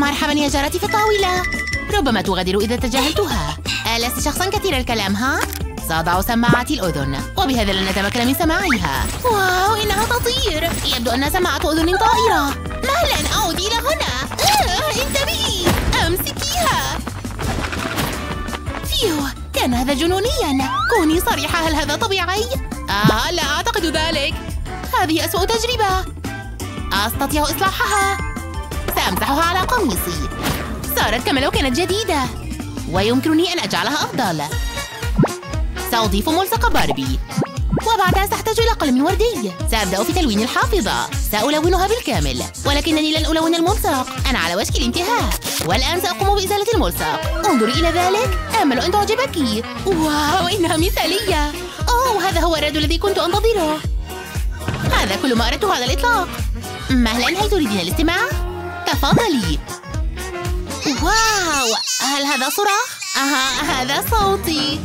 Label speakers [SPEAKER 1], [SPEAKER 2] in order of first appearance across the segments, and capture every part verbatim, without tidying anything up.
[SPEAKER 1] مرحبا يا جارتي في الطاولة. ربما تغادر إذا تجاهلتها. ألست شخصا كثير الكلام ها؟ سأضع سماعاتي الأذن وبهذا لن نتمكن من سماعها. واو إنها تطير. يبدو أنها سماعة أذن طائرة. مهلا أعودي إلى هنا. آه انتبهي أمسكيها. فيو كان هذا جنونيا. كوني صريحة هل هذا طبيعي؟ آه لا أعتقد ذلك. هذه أسوأ تجربة. أستطيع إصلاحها. سأمسحها على قميصي. صارت كما لو كانت جديدة ويمكنني أن أجعلها أفضل. سأضيف ملصق باربي وبعدها سأحتاج إلى قلم وردي. سأبدأ في تلوين الحافظة. سألونها بالكامل ولكنني لن ألون الملصق. أنا على وشك الانتهاء والآن سأقوم بإزالة الملصق. انظري إلى ذلك. آمل أن تعجبك. واو إنها مثالية. أوه هذا هو الرد الذي كنت أنتظره. هذا كل ما أردته على الإطلاق. مهلا هل تريدين الاستماع؟ تفضلي. واو هل هذا صراخ؟ أها هذا صوتي.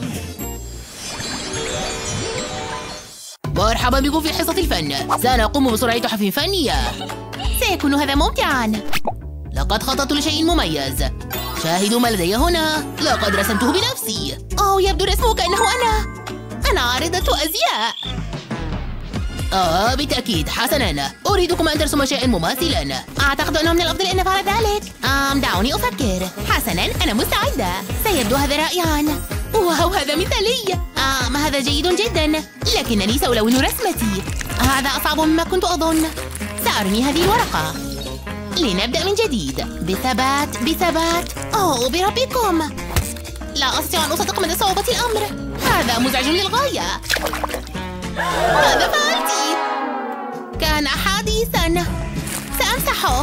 [SPEAKER 1] مرحبا بكم في حصة الفن. سنقوم بسرعة تحف فنية. سيكون هذا ممتعا. لقد خططت لشيء مميز. شاهدوا ما لدي هنا. لقد رسمته بنفسي. أوه يبدو رسمه كأنه أنا. أنا عارضة أزياء. آه بالتأكيد. حسناً أريدكم أن ترسموا شيئاً مماثلاً. أعتقد أنه من الأفضل أن نفعل ذلك. آم دعوني أفكر. حسناً أنا مستعدة. سيبدو هذا رائعاً. واو هذا مثالي. آم هذا جيد جداً. لكنني سألون رسمتي. هذا أصعب مما كنت أظن. سأرمي هذه الورقة. لنبدأ من جديد. بثبات بثبات. أوه بربكم. لا أستطيع أن أصدق مدى صعوبة الأمر. هذا مزعج للغاية. ماذا فعلتِ؟ كان حديثاً. سأمسحه.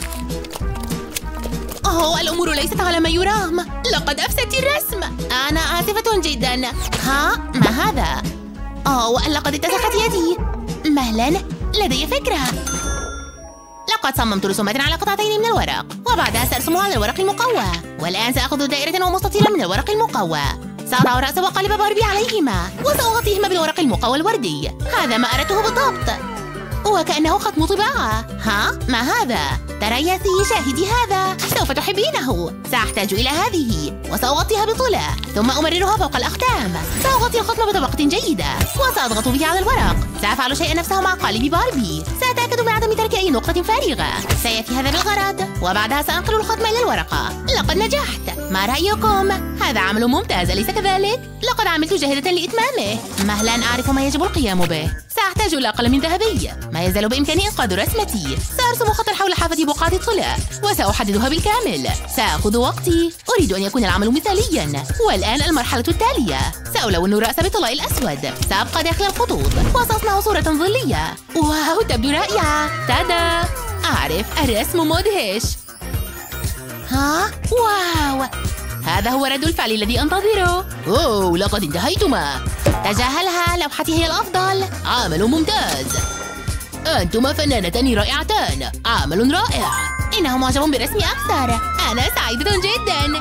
[SPEAKER 1] أوه الأمور ليست على ما يرام. لقد أفسدت الرسم. أنا آسفة جداً. ها؟ ما هذا؟ أوه لقد اتسخت يدي. مهلاً لدي فكرة. لقد صممت رسومات على قطعتين من الورق وبعدها سأرسمها على الورق المقوى. والآن سأخذ دائرة ومستطيلا من الورق المقوى. سأضع رأس وقالب باربي عليهما وسأغطيهما بالورق المقوى الوردي. هذا ما أردته بالضبط. وكأنه ختم طباعة. ها؟ ما هذا؟ تريثي شاهدي هذا. سوف تحبينه. سأحتاج إلى هذه وسأغطيها بطلة ثم أمررها فوق الأختام. سأغطي الختم بطبقة جيدة وسأضغط به على الورق. سأفعل شيئا نفسه مع قالب باربي. سأتأكد من عدم ترك أي نقطة فارغة. سيأتي هذا بالغرض وبعدها سأنقل الختم إلى الورقة. لقد نجحت. ما رأيكم؟ هذا عمل ممتاز أليس كذلك؟ لقد عملت جاهدة لإتمامه. مهلا أعرف ما يجب القيام به. سأحتاج إلى قلم ذهبي. ما يزال بإمكاني إنقاذ رسمتي. سأرسم خطا حول حافة بقعة الطلاء وسأحددها بالكامل. سأخذ وقتي. أريد أن يكون العمل مثاليا. والآن المرحلة التالية. سألون الرأس بالطلاء الأسود. سأبقى داخل الخطوط وسأصنع صورة ظلية. واو تبدو رائعة. تادا. أعرف الرسم مدهش. ها؟ واو هذا هو رد الفعل الذي أنتظره. أوه لقد انتهيتما. تجاهلها. لوحتي هي الأفضل. عمل ممتاز. أنتما فنانتان رائعتان. عمل رائع. إنه معجب برسمي أكثر. أنا سعيدة جدا.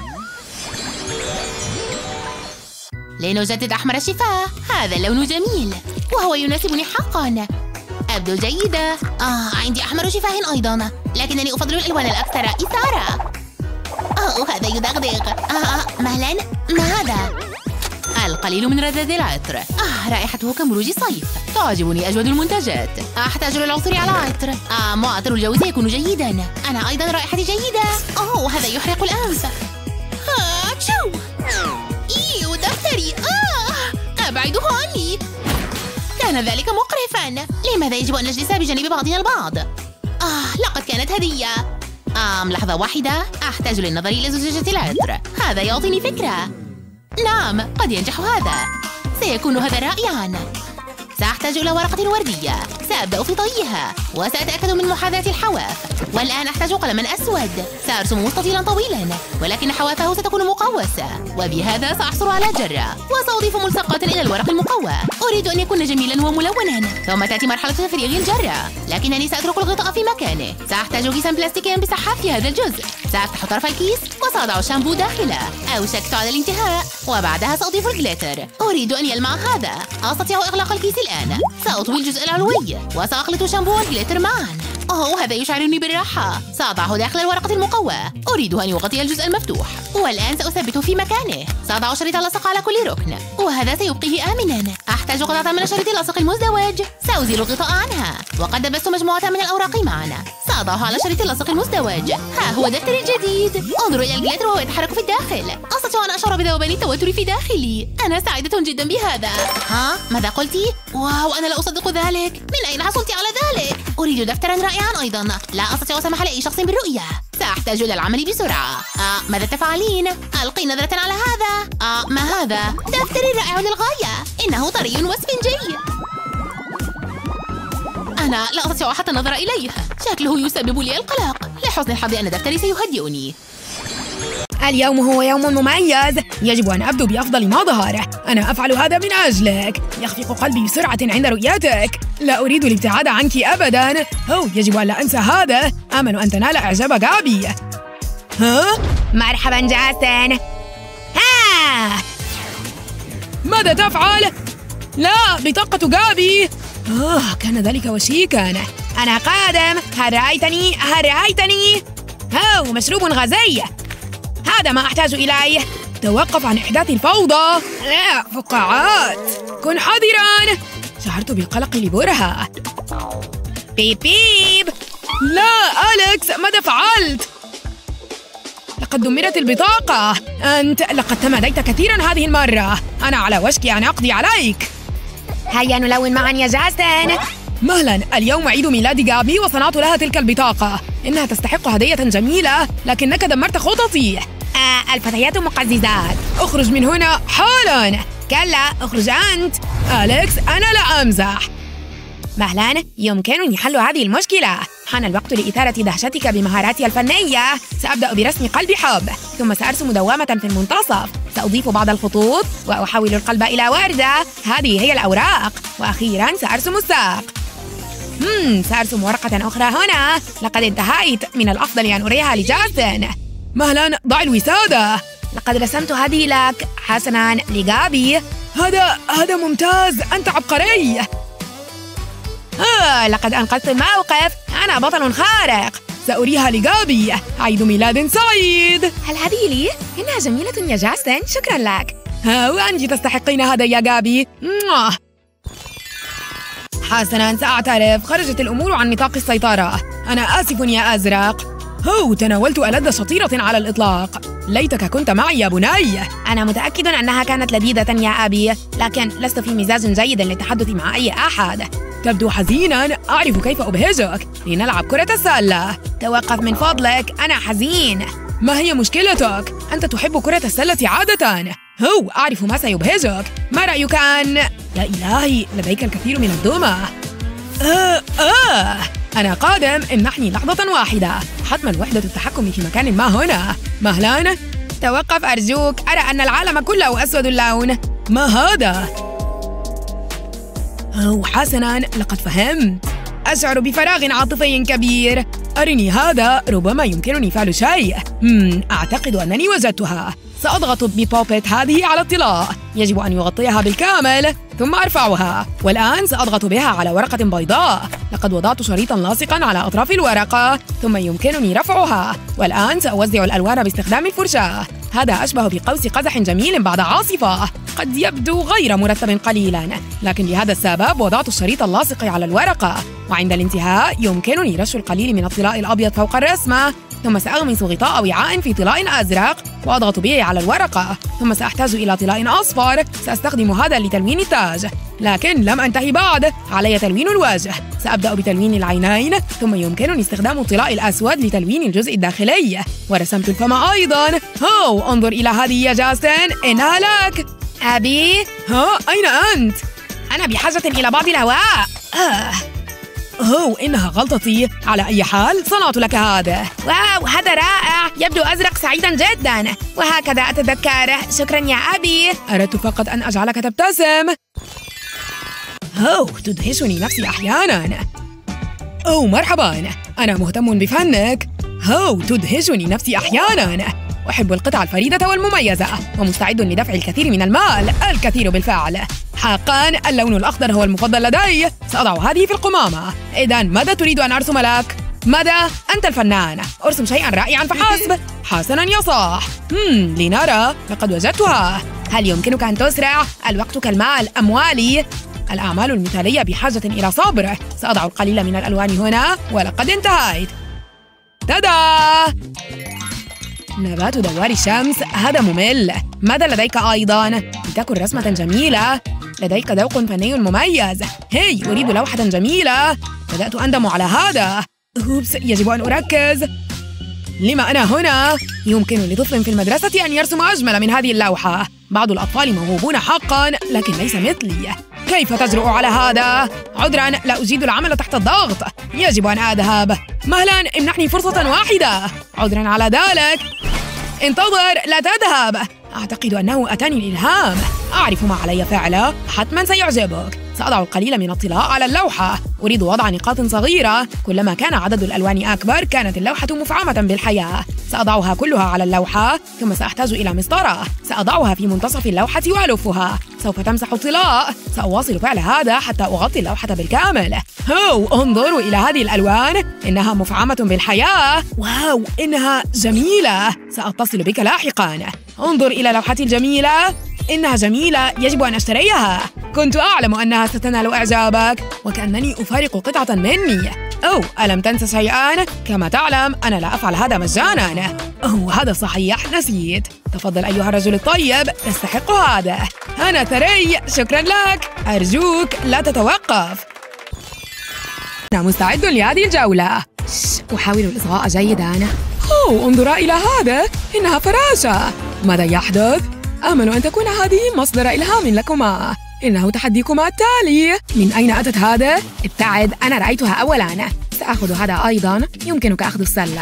[SPEAKER 1] لنجدد أحمر الشفاه. هذا اللون جميل وهو يناسبني حقا. أبدو جيدة. آه عندي أحمر شفاه أيضا لكنني أفضل الألوان الأكثر إثارة. أوه هذا يدغدغ. آه مهلا ما هذا؟ القليل من رذاذ العطر. آه رائحته كمروج صيف. تعجبني أجود المنتجات. أحتاج للعثور على عطر. آه معطر الجو سيكون جيدا. أنا أيضا رائحتي جيدة. أوه هذا يحرق الأنف. هاتشو. إيو دفتري. آه أبعده عني. كان ذلك مقرفا. لماذا يجب أن نجلس بجانب بعضنا البعض؟ آه لقد كانت هدية. آم لحظة واحدة. أحتاج للنظر إلى زجاجة العطر. هذا يعطيني فكرة. نعم قد ينجح هذا. سيكون هذا رائعا. سأحتاج إلى ورقة وردية. سأبدأ في طيها وسأتأكد من محاذاة الحواف. والآن أحتاج قلما أسود. سأرسم مستطيلا طويلا ولكن حوافه ستكون مقوسة وبهذا سأحصل على جرة وسأضيف ملصقات إلى الورق المقوى. أريد أن يكون جميلا وملونا. ثم تأتي مرحلة تفريغ الجرة لكنني سأترك الغطاء في مكانه. سأحتاج كيسا بلاستيكيا بسحاب في هذا الجزء. سأفتح طرف الكيس وسأضع الشامبو داخله. أوشكت على الانتهاء وبعدها سأضيف الجليتر. أريد أن يلمع هذا. أستطيع إغلاق الكيس الآن. سأطوي الجزء العلوي وسأخلط الشامبو والجليتر معا. أوه، هذا يشعرني بالراحة. سأضعه داخل الورقة المقوى. أريد أن يغطي الجزء المفتوح. والآن سأثبته في مكانه. سأضع شريط اللصق على كل ركن، وهذا سيبقيه آمناً. أحتاج قطعة من شريط اللصق المزدوج. سأزيل الغطاء عنها، وقد دبست مجموعة من الأوراق معنا. سأضعها على شريط اللصق المزدوج. ها هو دفتري الجديد. انظروا إلى الجليتر وهو يتحرك في الداخل. أستطيع أن أشعر بذوبان التوتر في داخلي. أنا سعيدة جدا بهذا. ها؟ ماذا قلتِ؟ واو، أنا لا أصدق ذلك. من أين حصلت على ذلك؟ أريد دفترا رائعا أيضا. لا أستطيع السماح لأي شخص بالرؤية. سأحتاج إلى العمل بسرعة. آه، ماذا تفعلين؟ ألقي نظرة على هذا. آه، ما هذا؟ دفتري رائع للغاية. إنه طري واسفنجي. أنا لا أستطيع حتى النظر إليه. شكله يسبب لي القلق. لحسن الحظ أن دفتري سيهدئني.
[SPEAKER 2] اليوم هو يوم مميز. يجب أن أبدو بأفضل ما ظهر. أنا أفعل هذا من أجلك. يخفق قلبي بسرعة عند رؤيتك. لا أريد الابتعاد عنك أبداً. أوه، يجب أن لا أنسى هذا. آمل أن تنال إعجاب غابي. ها؟ مرحباً جاستن. ها! ماذا تفعل؟ لا، بطاقة غابي. آه، كان ذلك وشيكاً. أنا قادم. هل رأيتني؟ هل رأيتني؟ أوه، مشروب غازي. هذا ما أحتاج إليه. توقف عن إحداث الفوضى. لا، فقاعات. كن حذراً. شعرت بالقلق لبرهة. بيب بيب. لا، أليكس، ماذا فعلت؟ لقد دمرت البطاقة. أنت لقد تماديت كثيراً هذه المرة. أنا على وشك أن أقضي عليك. هيا نلون معاً يا جاستن. مهلاً، اليوم عيد ميلاد غابي وصنعت لها تلك البطاقة. إنها تستحق هدية جميلة، لكنك دمرت خططي. آه، الفتيات مقززات. اخرج من هنا حالاً. كلا، اخرج أنت. أليكس، أنا لا أمزح. مهلاً، يمكنني حل هذه المشكلة. حان الوقت لإثارة دهشتك بمهاراتي الفنية. سأبدأ برسم قلب حب، ثم سأرسم دوامة في المنتصف. سأضيف بعض الخطوط وأحول القلب إلى وردة. هذه هي الأوراق. وأخيراً سأرسم الساق. مم، سأرسم ورقة أخرى هنا. لقد انتهيت. من الأفضل أن أريها لجاستن. مهلاً، ضع الوسادة. لقد رسمت هذه لك. حسناً، لغابي. هذا هذا ممتاز. أنت عبقري. آه، لقد أنقذت الموقف. أنا بطل خارق. سأريها لغابي. عيد ميلاد سعيد. هل هذه لي؟ إنها جميلة يا جاستن. شكراً لك. ها، وأنت تستحقين هذا يا غابي. موah. حسناً، سأعترف. خرجت الأمور عن نطاق السيطرة. أنا آسف يا أزرق. هو، تناولت ألذ شطيرة على الإطلاق. ليتك كنت معي يا بني. أنا متأكد أنها كانت لذيذة يا أبي، لكن لست في مزاج جيد للتحدث مع أي أحد. تبدو حزيناً. أعرف كيف أبهجك. لنلعب كرة السلة. توقف من فضلك. أنا حزين. ما هي مشكلتك؟ أنت تحب كرة السلة عادة. هو، أعرف ما سيبهجك. ما رأيك أن… يا إلهي، لديك الكثير من الدمى. آه آه أنا قادم. امنحني لحظة واحدة. حتماً وحدة التحكم في مكان ما هنا. مهلاً، توقف أرجوك. أرى أن العالم كله أسود اللون. ما هذا؟ أوه، حسناً، لقد فهمت. أشعر بفراغ عاطفي كبير. أرني هذا. ربما يمكنني فعل شيء. مم، أعتقد أنني وجدتها. سأضغط ببوبيت هذه على الطلاء. يجب أن يغطيها بالكامل، ثم أرفعها. والآن سأضغط بها على ورقة بيضاء. لقد وضعت شريطاً لاصقاً على أطراف الورقة، ثم يمكنني رفعها. والآن سأوزع الألوان باستخدام الفرشاة. هذا أشبه بقوس قزح جميل بعد عاصفة. قد يبدو غير مرتب قليلاً، لكن لهذا السبب وضعت الشريط اللاصق على الورقة. وعند الانتهاء يمكنني رش القليل من الطلاء الأبيض فوق الرسمة. ثم سأغمس غطاء وعاء في طلاء أزرق وأضغط به على الورقة. ثم سأحتاج إلى طلاء أصفر. سأستخدم هذا لتلوين التاج، لكن لم أنتهي بعد. علي تلوين الوجه. سأبدأ بتلوين العينين، ثم يمكنني استخدام الطلاء الأسود لتلوين الجزء الداخلي. ورسمت الفم أيضاً. هو، انظر إلى هذه يا جاستن. إنها لك. أبي؟ ها، أين أنت؟ أنا بحاجة إلى بعض الهواء. آه. هو، إنها غلطتي. على أي حال، صنعت لك هذا. واو، هذا رائع. يبدو أزرق سعيداً جداً. وهكذا أتذكره. شكراً يا أبي. أردت فقط أن أجعلك تبتسم. هو، تدهشني نفسي أحياناً. أوه، مرحباً. أنا مهتم بفنك. هو، تدهشني نفسي أحياناً. أحب القطع الفريدة والمميزة، ومستعد لدفع الكثير من المال. الكثير بالفعل. حقاً اللون الأخضر هو المفضل لدي. سأضع هذه في القمامة. إذن ماذا تريد أن أرسم لك؟ ماذا؟ أنت الفنان. أرسم شيئاً رائعاً فحسب. حسناً يا صاح. هم لنرى. لقد وجدتها. هل يمكنك أن تسرع؟ الوقت كالمال أموالي. الأعمال المثالية بحاجة إلى صبر. سأضع القليل من الألوان هنا ولقد انتهيت. تادا! نبات دوار الشمس. هذا ممل. ماذا لديك أيضاً؟ لتكن رسمة جميلة. لديك ذوق فني مميز. هاي أريد لوحة جميلة. بدأت أندم على هذا. أوبس يجب أن أركز. لما أنا هنا؟ يمكن لطفل في المدرسة أن يرسم أجمل من هذه اللوحة. بعض الأطفال موهوبون حقاً لكن ليس مثلي. كيف تجرؤ على هذا؟ عذراً لا أجيد العمل تحت الضغط. يجب أن أذهب. مهلاً امنحني فرصة واحدة. عذراً على ذلك. انتظر لا تذهب. أعتقد أنه أتاني الإلهام. أعرف ما علي فعله. حتماً سيعجبك. سأضع القليل من الطلاء على اللوحة. أريد وضع نقاط صغيرة. كلما كان عدد الألوان أكبر كانت اللوحة مفعمة بالحياة. سأضعها كلها على اللوحة ثم سأحتاج إلى مسطرة. سأضعها في منتصف اللوحة وألفها. سوف تمسح الطلاء. سأواصل فعل هذا حتى أغطي اللوحة بالكامل. هو انظروا إلى هذه الألوان. إنها مفعمة بالحياة. واو إنها جميلة. سأتصل بك لاحقاً. انظر إلى لوحتي الجميلة. إنها جميلة. يجب أن أشتريها. كنت أعلم أنها ستنال إعجابك. وكأنني أفارق قطعة مني. أو ألم تنس شيئاً؟ كما تعلم أنا لا أفعل هذا مجاناً. أوه هذا صحيح نسيت. تفضل أيها الرجل الطيب. تستحق هذا. أنا ثري. شكراً لك. أرجوك لا تتوقف. أنا مستعد لهذه الجولة. أحاول الإصغاء جيداً. أوه انظرا إلى هذا. إنها فراشة. ماذا يحدث؟ آمل أن تكون هذه مصدر إلهام لكما. إنه تحديكما التالي. من أين أتت هذا؟ ابتعد. أنا رأيتها أولاً. سأخذ هذا أيضاً. يمكنك أخذ السلة.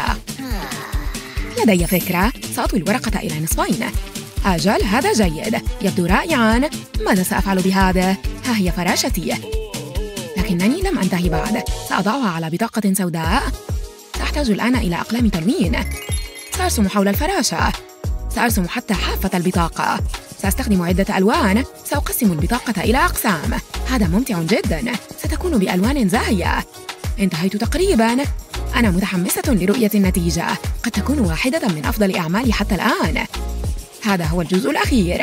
[SPEAKER 2] لدي فكرة. سأطوي الورقة إلى نصفين. أجل هذا جيد. يبدو رائعاً. ماذا سأفعل بهذا؟ ها هي فراشتي. لكنني لم أنتهي بعد. سأضعها على بطاقة سوداء. سأحتاج الآن إلى أقلام تلوين. سأرسم حول الفراشة. سأرسم حتى حافة البطاقة. سأستخدم عدة ألوان. سأقسم البطاقة إلى أقسام. هذا ممتع جداً. ستكون بألوان زاهية. انتهيت تقريباً. أنا متحمسة لرؤية النتيجة. قد تكون واحدة من أفضل أعمالي حتى الآن. هذا هو الجزء الأخير.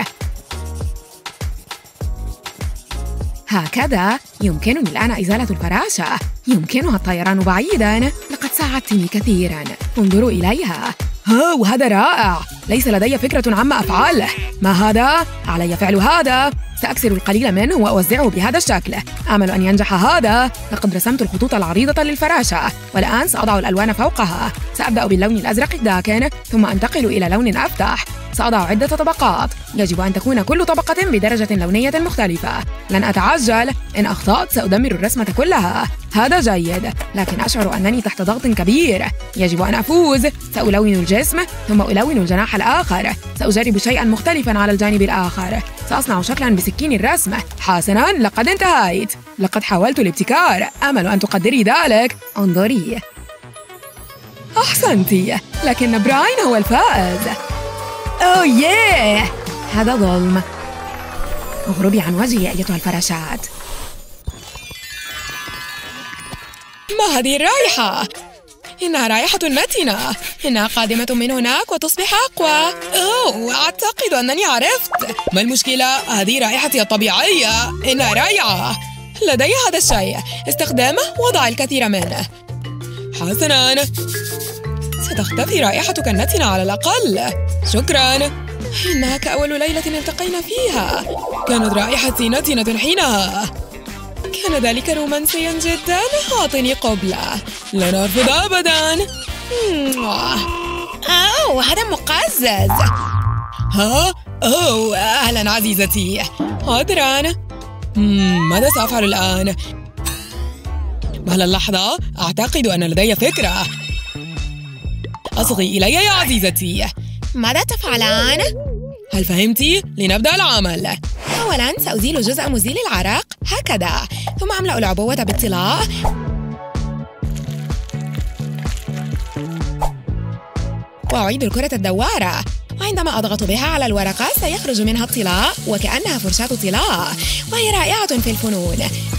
[SPEAKER 2] هكذا يمكنني الآن إزالة الفراشة. يمكنها الطيران بعيداً. لقد ساعدتني كثيراً. انظروا إليها. ها وهذا رائع. ليس لدي فكرة عما أفعله. ما هذا؟ علي فعل هذا. سأكسر القليل منه وأوزعه بهذا الشكل. آمل أن ينجح هذا. لقد رسمت الخطوط العريضة للفراشة. والآن سأضع الألوان فوقها. سأبدأ باللون الأزرق الداكن ثم أنتقل إلى لون أفتح. سأضع عدة طبقات. يجب أن تكون كل طبقة بدرجة لونية مختلفة. لن أتعجل. إن أخطأت سأدمر الرسمة كلها. هذا جيد. لكن أشعر أنني تحت ضغط كبير. يجب أن أفوز. سألون الجسم ثم ألون الجناح الآخر. سأجرب شيئاً مختلفاً على الجانب الآخر. سأصنع شكلاً بسكين الرسم. حسناً لقد انتهيت. لقد حاولت الابتكار. آمل أن تقدري ذلك. انظري. أحسنتي. لكن براين هو الفائز. أوه ياه. هذا ظلم. اغربي عن وجهي أيتها الفراشات. ما هذه الرائحة؟ إنها رائحة نتنة. إنها قادمة من هناك وتصبح أقوى. أوه أعتقد أنني عرفت. ما المشكلة؟ هذه رائحتي الطبيعية. إنها رائعة. لدي هذا الشيء. استخدامه وضع الكثير منه. حسناً. ستختفي رائحتك النتنة على الأقل. شكراً. إنها كأول ليلة التقينا فيها. كانت رائحتي نتنة حينها. كان ذلك رومانسياً جداً. أعطني قبلة. لن أرفض أبداً. أوه هذا مقزز. ها؟ أوه أهلاً عزيزتي. عذراً. ماذا سأفعل الآن؟ مهلا اللحظة. أعتقد أن لدي فكرة. أصغي إلي يا عزيزتي. ماذا تفعلان؟ هل فهمتي؟ لنبدأ العمل. أولاً سأزيل جزء مزيل العرق هكذا. ثم أملأ العبوة بالطلاء. وأعيد الكرة الدوارة. وعندما أضغط بها على الورقة سيخرج منها الطلاء وكأنها فرشاة طلاء، وهي رائعة في الفنون.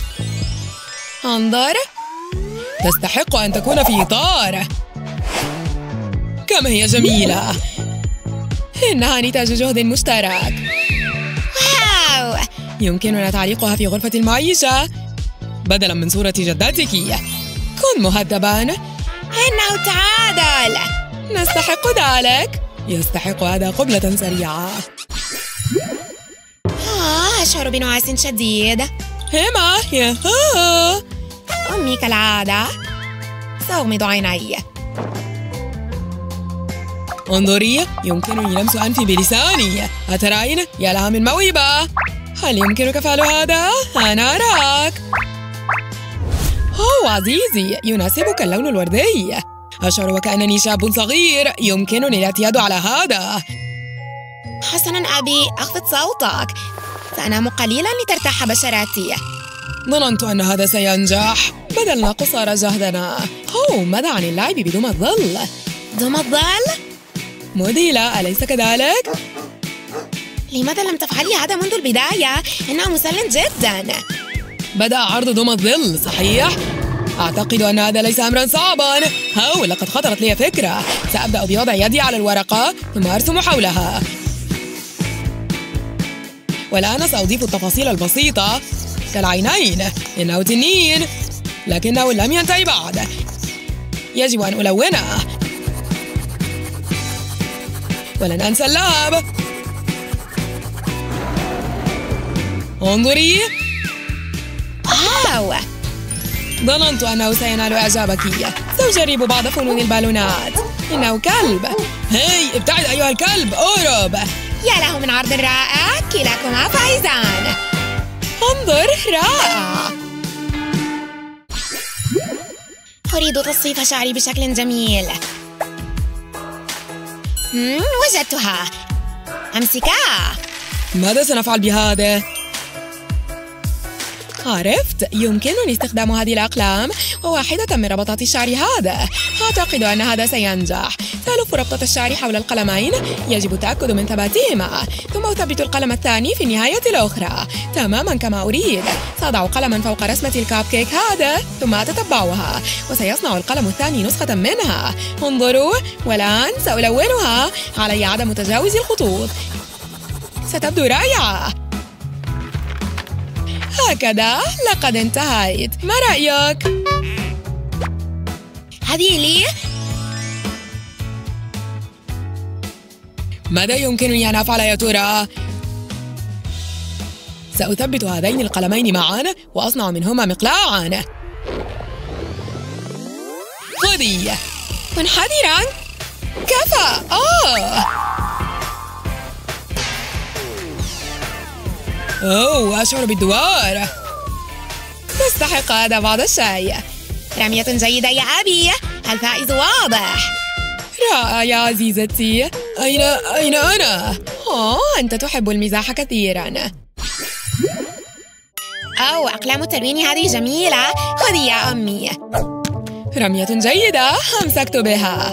[SPEAKER 2] انظر، تستحق أن تكون في إطار. كم هي جميلة! إنها نتاج جهد مشترك. واو! يمكننا تعليقها في غرفة المعيشة بدلاً من صورة جدتك. كن مهذباً. إنه تعادل. نستحق ذلك. يستحق هذا قبلة سريعة. آه، أشعر بنعاس شديد. هما ياهو. أمي كالعادة. سأغمض عيني. انظري، يمكنني لمس أنفي بلساني. أترين؟ يا لها من موهبة. هل يمكنك فعل هذا؟ أنا أراك. أوه عزيزي، يناسبك اللون الوردي. أشعر وكأنني شاب صغير. يمكنني الاعتياد على هذا. حسناً أبي، أخفض صوتك. سأنام قليلاً لترتاح بشرتي. ظننت أن هذا سينجح. بذلنا قصارى جهدنا. أوه، ماذا عن اللعب بدون الظل؟ دون الظل؟ مذهلة، أليس كذلك؟ لماذا لم تفعلي هذا منذ البداية؟ إنه مسل جداً. بدأ عرض دوم الظل، صحيح؟ أعتقد أن هذا ليس أمراً صعباً. هو لقد خطرت لي فكرة. سأبدأ بوضع يدي على الورقة ثم أرسم حولها. والآن سأضيف التفاصيل البسيطة كالعينين. إنه تنين، لكنه لم ينتهي بعد. يجب أن ألونه. ولن أنسى اللعب. انظري. واو! ظننت أنه سينال إعجابك. سأجرب بعض فنون البالونات. إنه كلب. هاي، ابتعد أيها الكلب، أهرب. يا له من عرض رائع، كلاكما فائزان. انظر، رائع. أريد تصفيف شعري بشكل جميل. مم، وجدتها. أمسكها. ماذا سنفعل بهذا؟ عرفت، يمكنني استخدام هذه الأقلام وواحدة من ربطات الشعر هذا. أعتقد أن هذا سينجح. سألف ربطة الشعر حول القلمين. يجب التأكد من ثباتهما، ثم أثبت القلم الثاني في النهاية الأخرى تماماً كما أريد. سأضع قلماً فوق رسمة الكاب كيك هذا ثم أتتبعها، وسيصنع القلم الثاني نسخة منها. انظروا، والآن سألونها. علي عدم تجاوز الخطوط. ستبدو رائعة. هكذا لقد انتهيت. ما رأيك؟ هذه لي؟ ماذا يمكنني أن أفعل يا ترى؟ سأثبت هذين القلمين معا وأصنع منهما مقلاعا. خذي. منحدراً. كفى. آه أوه، أشعر بالدوار. تستحق هذا بعض الشيء. رمية جيدة يا أبي. الفائز واضح. رائع يا عزيزتي. أين أين أنا؟ أوه، أنت تحب المزاح كثيراً. أوه، أقلام التلوين هذه جميلة. خذي يا أمي. رمية جيدة. أمسكت بها.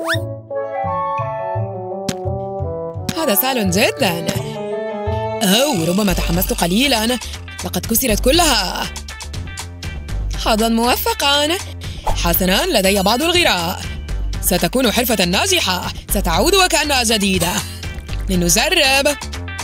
[SPEAKER 2] هذا سهل جداً. أوه، ربما تحمست قليلاً. لقد كسرت كلها. حظاً موفقاً. حسناً، لدي بعض الغراء. ستكون حرفة ناجحة. ستعود وكأنها جديدة. لنجرب.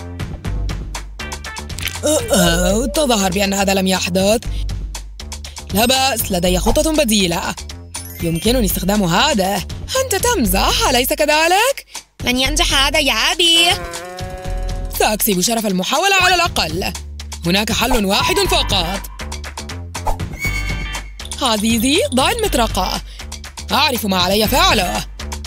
[SPEAKER 2] أوه، تظاهر بأن هذا لم يحدث. لا بأس، لدي خطة بديلة. يمكنني استخدام هذا. أنت تمزح، أليس كذلك؟ لن ينجح هذا يا أبي. سأكسب شرف المحاولة على الأقل. هناك حل واحد فقط. عزيزي، ضع المطرقة. أعرف ما علي فعله.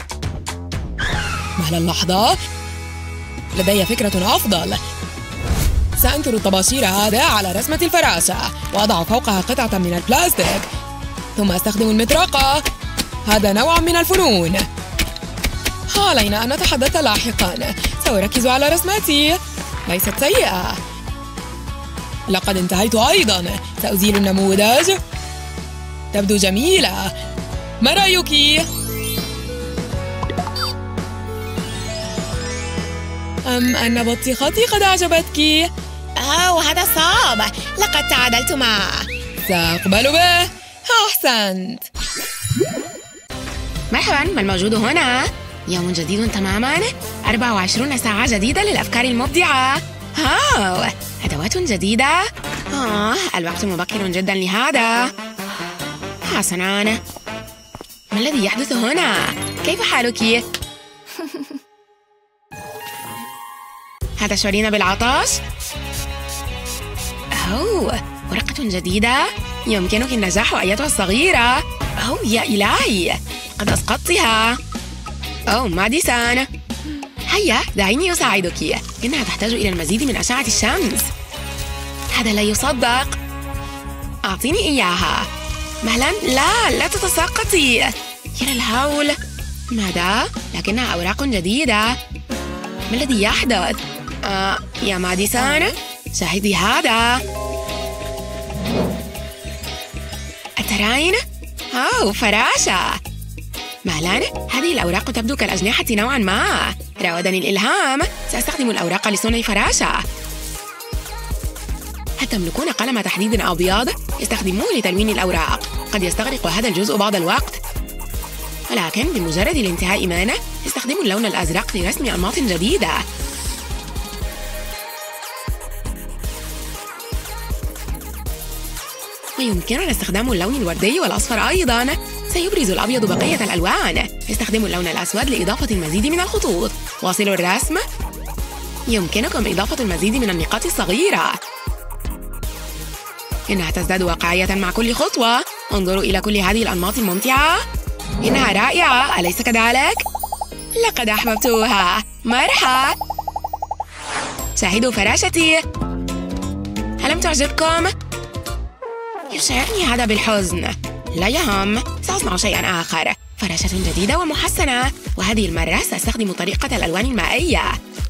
[SPEAKER 2] مهلا اللحظة. لدي فكرة أفضل. سأنثر الطباشير هذا على رسمة الفراشة وأضع فوقها قطعة من البلاستيك، ثم أستخدم المطرقة. هذا نوع من الفنون. علينا أن نتحدث لاحقاً. سأركز على رسمتي. ليست سيئة. لقد انتهيت أيضاً. سأزيل النموذج. تبدو جميلة. ما رأيك؟ أم أن بطيختي قد أعجبتك؟
[SPEAKER 1] أوه هذا صعب. لقد تعادلت معه.
[SPEAKER 2] سأقبل به. أحسنت.
[SPEAKER 1] مرحبا، ما الموجود هنا؟ يوم جديد تماما. أربع وعشرون ساعة جديدة للأفكار المبدعة. هاو أدوات جديدة. آه الوقت مبكر جدا لهذا. حسناً، ما الذي يحدث هنا؟ كيف حالك؟ هل تشعرين بالعطش؟ أوه ورقة جديدة. يمكنك النجاح أيتها الصغيرة. أوه يا إلهي، قد أسقطتها. أوه ماديسون، هيا دعيني أساعدك. إنها تحتاج إلى المزيد من أشعة الشمس. هذا لا يصدق. أعطيني إياها. مهلا. لا لا تتساقطي. يا للهول. ماذا؟ لكنها أوراق جديدة. ما الذي يحدث؟ آه يا ماديسون، شاهدي هذا. أترين؟ أوه فراشة. مهلا، هذه الأوراق تبدو كالأجنحة نوعا ما. راودني الإلهام. سأستخدم الأوراق لصنع فراشة. هل تملكون قلم تحديد أبيض؟ استخدموه لتلوين الأوراق. قد يستغرق هذا الجزء بعض الوقت، ولكن بمجرد الانتهاء منه استخدموا اللون الأزرق لرسم أنماط جديدة. ويمكننا استخدام اللون الوردي والأصفر أيضاً. سيبرز الأبيض بقية الألوان. استخدموا اللون الأسود لإضافة المزيد من الخطوط. واصلوا الرسم. يمكنكم إضافة المزيد من النقاط الصغيرة. إنها تزداد واقعية مع كل خطوة. انظروا إلى كل هذه الأنماط الممتعة. إنها رائعة، أليس كذلك؟ لقد أحببتها. مرحبا. شاهدوا فراشتي. ألم تعجبكم؟ يشعرني هذا بالحزن. لا يهم، سأصنع شيئاً آخر. فراشة جديدة ومحسنة، وهذه المرة سأستخدم طريقة الألوان المائية.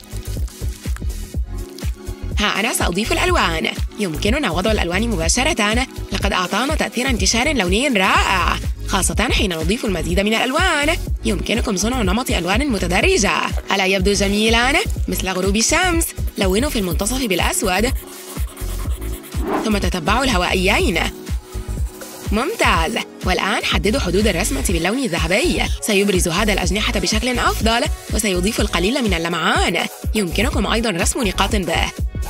[SPEAKER 1] ها أنا سأضيف الألوان. يمكننا وضع الألوان مباشرة. لقد أعطانا تأثير انتشار لوني رائع، خاصة حين نضيف المزيد من الألوان. يمكنكم صنع نمط ألوان متدرجة. ألا يبدو جميلاً؟ مثل غروب الشمس. لونوا في المنتصف بالأسود، ثم تتبعوا الهوائيين. ممتاز. والآن حددوا حدود الرسمة باللون الذهبي. سيبرز هذا الأجنحة بشكل أفضل، وسيضيف القليل من اللمعان. يمكنكم أيضاً رسم نقاط به.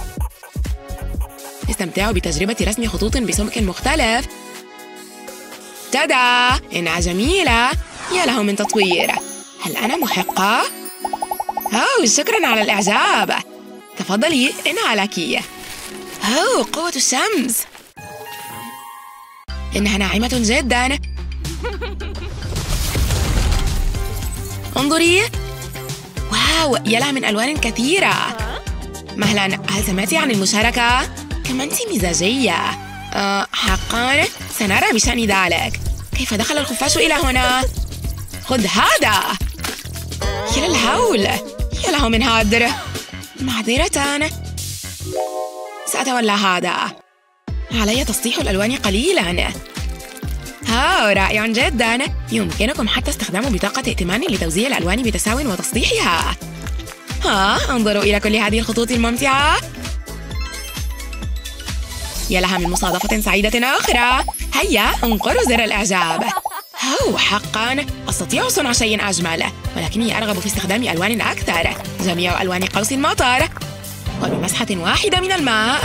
[SPEAKER 1] استمتعوا بتجربة رسم خطوط بسمك مختلف. تادا! إنها جميلة. يا له من تطوير. هل أنا محقة؟ أوه شكراً على الإعجاب. تفضلي، إنها لك. أوه قوة الشمس. إنها ناعمة جداً. انظري. واو يا لها من ألوان كثيرة. مهلاً، هل سمعتي عن المشاركة؟ كم أنت مزاجية. أه حقاً سنرى بشأن ذلك. كيف دخل الخفاش إلى هنا؟ خذ هذا. يا للهول، يا له من هدر. معذرة، سأتولى هذا. علي تسطيح الألوان قليلاً. هاو رائع جداً. يمكنكم حتى استخدام بطاقة ائتمان لتوزيع الألوان بتساو وتصليحها. ها انظروا إلى كل هذه الخطوط الممتعة. يا لها من مصادفة سعيدة أخرى. هيا انقروا زر الإعجاب. هاو حقاً أستطيع صنع شيء أجمل، ولكني أرغب في استخدام ألوان أكثر. جميع ألوان قوس المطر، وبمسحة واحدة من الماء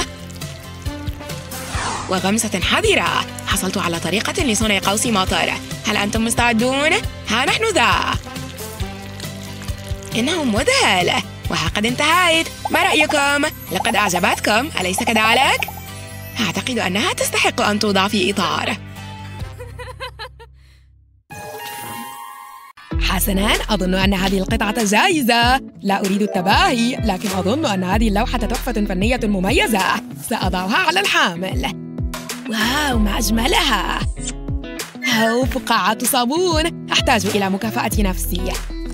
[SPEAKER 1] وغمسة حذرة حصلت على طريقة لصنع قوس مطر. هل أنتم مستعدون؟ ها نحن ذا. إنه مذهل. وها قد انتهيت. ما رأيكم؟ لقد أعجبتكم، أليس كذلك؟ أعتقد أنها تستحق أن توضع في إطار.
[SPEAKER 2] حسناً، أظن أن هذه القطعة جائزة. لا أريد التباهي، لكن أظن أن هذه اللوحة تحفة فنية مميزة. سأضعها على الحامل. واو ما أجملها. أو فقاعات صابون. أحتاج إلى مكافأة نفسي.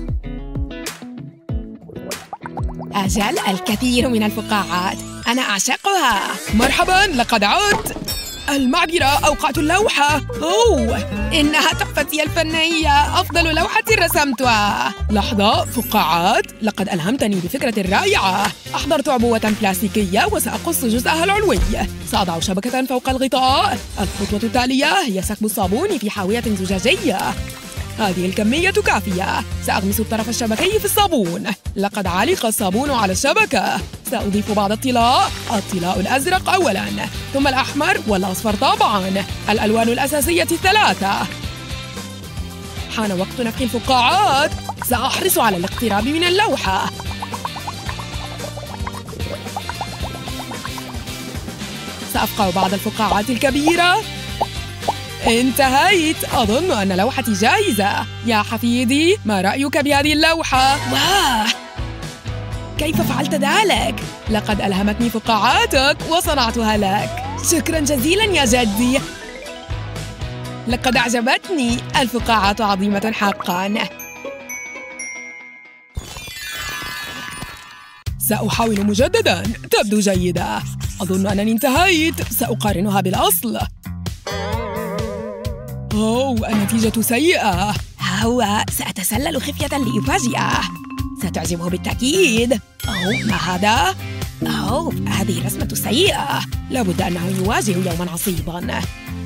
[SPEAKER 2] أجل، الكثير من الفقاعات، أنا أعشقها. مرحباً، لقد عدت. المعذرة، أوقعت اللوحة. أوه إنها تحفتي الفنية، أفضل لوحة رسمتها. لحظة، فقاعات؟ لقد ألهمتني بفكرة رائعة. أحضرت عبوة بلاستيكية وسأقص جزءها العلوي. سأضع شبكة فوق الغطاء. الخطوة التالية هي سكب الصابون في حاوية زجاجية. هذه الكمية كافية. سأغمس الطرف الشبكي في الصابون. لقد علق الصابون على الشبكة. سأضيف بعض الطلاء، الطلاء الأزرق أولاً، ثم الأحمر والأصفر طبعاً، الألوان الأساسية الثلاثة. حان وقت نفخ الفقاعات. سأحرص على الاقتراب من اللوحة. سأفقع بعض الفقاعات الكبيرة. انتهيت. أظن أن لوحتي جاهزة. يا حفيدي، ما رأيك بهذه اللوحة؟ واه! كيف فعلت ذلك؟ لقد ألهمتني فقاعاتك وصنعتها لك. شكراً جزيلاً يا جدي. لقد أعجبتني. الفقاعات عظيمة حقاً. سأحاول مجدداً. تبدو جيدة. أظن أنني انتهيت. سأقارنها بالأصل. أوه، النتيجة سيئة. هو سأتسلل خفية لأفاجئه. ستعجبه بالتأكيد. أوه، ما هذا؟ أوه، هذه رسمة سيئة. لابد أنه يواجه يوماً عصيباً.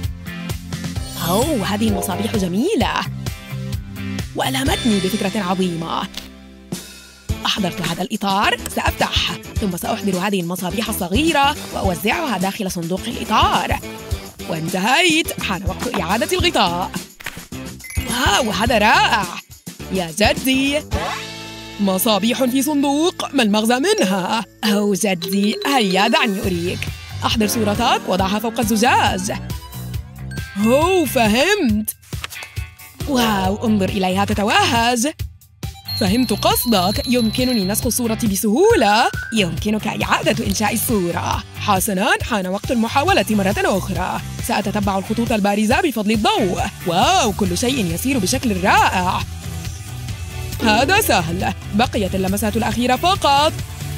[SPEAKER 2] أوه، هذه المصابيح جميلة وألهمتني بفكرة عظيمة. أحضرت هذا الإطار. سأفتح، ثم سأحضر هذه المصابيح الصغيرة وأوزعها داخل صندوق الإطار. وانتهيت. حان وقت إعادة الغطاء. واو، هذا رائع يا جدي. مصابيح في صندوق، ما المغزى منها؟ أو جدي، هيا دعني أريك. أحضر صورتك وضعها فوق الزجاج. أوه، فهمت. واو، انظر إليها تتوهج. فهمت قصدك. يمكنني نسخ الصورة بسهولة. يمكنك إعادة إنشاء الصورة. حسناً، حان وقت المحاولة مرة أخرى. سأتتبع الخطوط البارزة بفضل الضوء. واو، كل شيء يسير بشكل رائع. هذا سهل. بقيت اللمسات الأخيرة فقط.